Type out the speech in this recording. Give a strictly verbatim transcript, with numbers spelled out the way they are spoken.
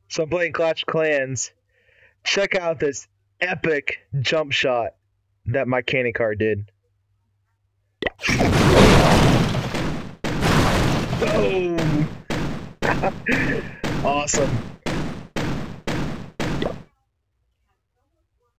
So I'm playing Clash of Clans. Check out this epic jump shot that my candy card did. Boom! Awesome.